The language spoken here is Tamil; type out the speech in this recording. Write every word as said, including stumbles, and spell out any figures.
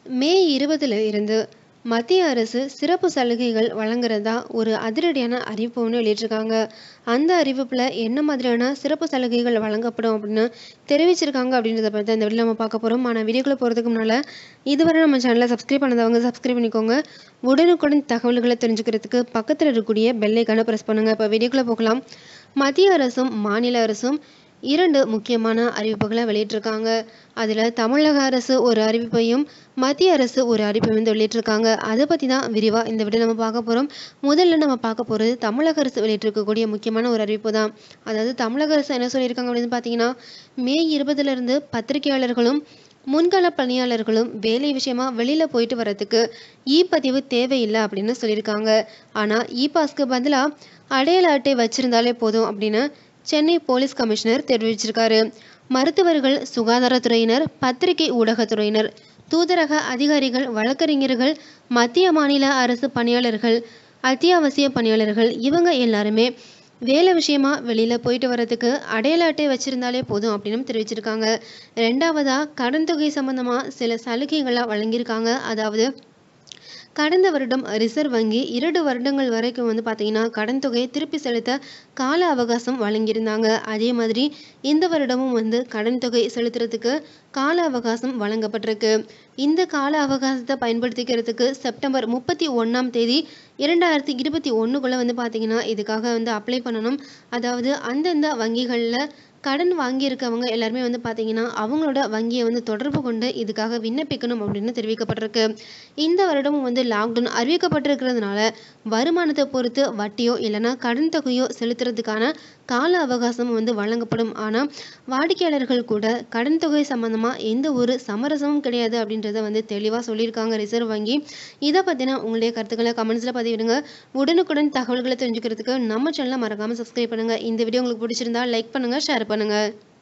மே இருபதுல இருந்து மத்திய அரசு சிறப்பு சலுகைகள் வழங்குறதா ஒரு அதிரடியான அறிவிப்பு ஒன்று வெளியிட்டிருக்காங்க. அந்த அறிவிப்புல என்ன மாதிரியான சிறப்பு சலுகைகள் வழங்கப்படும் அப்படின்னு தெரிவிச்சிருக்காங்க அப்படின்றத பற்றி தான் இந்த வீடியோ நம்ம பார்க்க போறோம். ஆனால் வீடியோக்குள்ள போறதுக்கு முன்னால இதுவரை நம்ம சேனலை சப்ஸ்கிரைப் பண்ணாதவங்க சப்ஸ்கிரைப் பண்ணிக்கோங்க. உடனுக்குடன் தகவல்களை தெரிஞ்சுக்கிறதுக்கு பக்கத்தில் இருக்கக்கூடிய பெல் ஐக்கானை பிரஸ் பண்ணுங்க. இப்போ வீடியோக்குள்ள போகலாம். மத்திய அரசும் மாநில அரசும் இரண்டு முக்கியமான அறிவிப்புகளை வெளியிட்டிருக்காங்க. அதில் தமிழக அரசு ஒரு அறிவிப்பையும் மத்திய அரசு ஒரு அறிவிப்பையும் வந்து வெளியிட்டிருக்காங்க. அதை பற்றி தான் விரிவாக இந்த வீடியோ நம்ம பார்க்க போகிறோம். முதல்ல நம்ம பார்க்க போகிறது தமிழக அரசு வெளியிட்டிருக்கக்கூடிய முக்கியமான ஒரு அறிவிப்பு தான். அதாவது தமிழக அரசு என்ன சொல்லியிருக்காங்க அப்படின்னு பார்த்தீங்கன்னா, மே இருபதுலேருந்து பத்திரிகையாளர்களும் முன்கள பணியாளர்களும் வேலை விஷயமா வெளியில் போயிட்டு வரதுக்கு இ பதிவு தேவையில்லை அப்படின்னு சொல்லியிருக்காங்க. ஆனால் இ பாஸ்க்கு பதிலாக அடையாள அட்டை வச்சிருந்தாலே போதும் அப்படின்னு சென்னை போலீஸ் கமிஷனர் தெரிவிச்சிருக்காரு. மருத்துவர்கள், சுகாதாரத்துறையினர், பத்திரிகை ஊடகத்துறையினர், தூதரக அதிகாரிகள், வழக்கறிஞர்கள், மத்திய மாநில அரசு பணியாளர்கள், அத்தியாவசிய பணியாளர்கள் இவங்க எல்லாருமே வேலை விஷயமா வெளியில போயிட்டு வர்றதுக்கு அடையாள அட்டை வச்சிருந்தாலே போதும் அப்படின்னு தெரிவிச்சிருக்காங்க. ரெண்டாவதா கடன் தொகை சம்பந்தமா சில சலுகைகள்லாம் வழங்கியிருக்காங்க. அதாவது கடந்த வருடம் ரிசர்வ் வங்கி இரண்டு வருடங்கள் வரைக்கும் வந்து பார்த்தீங்கன்னா கடன் தொகையை திருப்பி செலுத்த கால அவகாசம் வழங்கியிருந்தாங்க. அதே மாதிரி இந்த வருடமும் வந்து கடன் தொகை செலுத்துறதுக்கு கால அவகாசம் வழங்கப்பட்டிருக்கு. இந்த கால அவகாசத்தை பயன்படுத்திக்கிறதுக்கு செப்டம்பர் முப்பத்தி ஒன்றாம் தேதி இரண்டாயிரத்தி இருபத்தி ஒன்றுக்குள்ளே வந்து பார்த்தீங்கன்னா இதுக்காக வந்து அப்ளை பண்ணணும். அதாவது அந்தந்த வங்கிகளில் கடன் வாங்கியிருக்கவங்க எல்லாருமே வந்து பார்த்தீங்கன்னா அவங்களோட வங்கியை வந்து தொடர்பு கொண்டு இதுக்காக விண்ணப்பிக்கணும் அப்படின்னு தெரிவிக்கப்பட்டிருக்கு. இந்த வருடமும் வந்து லாக்டவுன் அறிவிக்கப்பட்டிருக்கிறதுனால வருமானத்தை பொறுத்து வட்டியோ இல்லைன்னா கடன் தொகையோ செலுத்துறதுக்கான கால அவகாசம் வந்து வழங்கப்படும். ஆனால் வாடிக்கையாளர்கள் கூட கடன் தொகை சம்பந்தமாக எந்த ஒரு சமரசமும் கிடையாது அப்படின்றத வந்து தெளிவாக சொல்லியிருக்காங்க ரிசர்வ் வங்கி. இதை பற்றின உங்களுடைய கருத்துக்களை கமெண்ட்ஸில் பதிவிடுங்க. உடனுக்குடன் தகவல்களை தெரிஞ்சுக்கிறதுக்கு நம்ம சேனலை மறக்காமல் சப்ஸ்கிரைப் பண்ணுங்கள். இந்த வீடியோ உங்களுக்கு பிடிச்சிருந்தா லைக் பண்ணுங்கள், ஷேர் பண்ணுங்கள்.